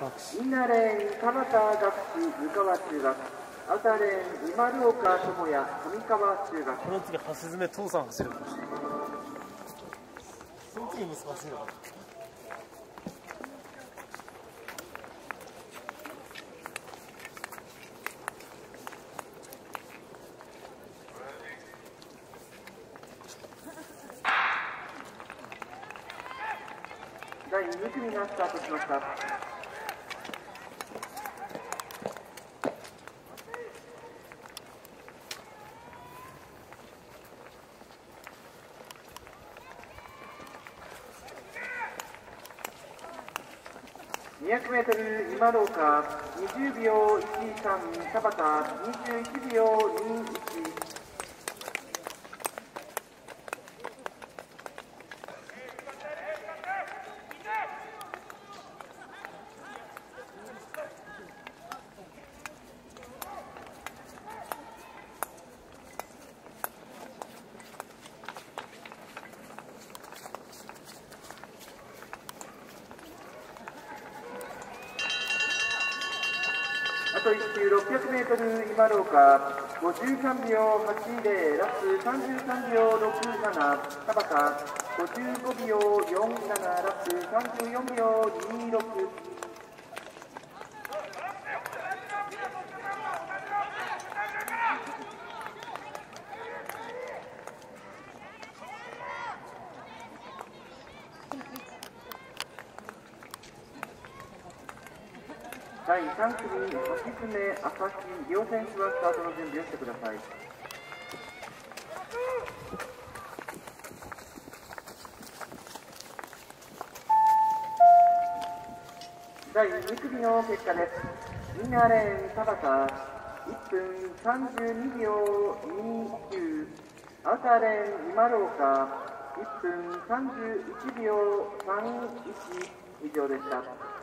インナーレーン田端学士湯川中学、アウターレーン今廊下智也上川中学。 この次橋爪父さん走るかもしれない。その次息子走るのかな。 第2組がスタートしました。200m 今廊下20秒13田端21秒21。あと1周 600m 今廊下53秒80ラス33秒67田端55秒47ラス34秒26。第3組、橋爪、朝日両選手はスタートの準備をしてください。第2組の結果です。インナーレーン田端1分32秒29、アウターレーン今廊下1分31秒31。以上でした。